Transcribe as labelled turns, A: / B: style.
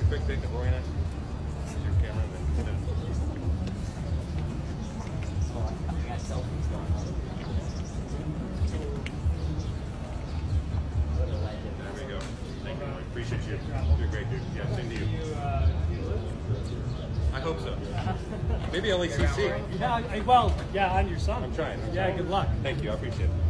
A: quick pic of Rory and I? Use your camera and then.
B: I got selfies going on. What a legend.
A: There we go. Thank you. I appreciate you. You're a great dude. Yeah, same to you. I hope so. Maybe LACC.
C: Yeah, well, yeah, on your son.
A: I'm trying.
C: Yeah, good luck.
A: Thank you. I appreciate it.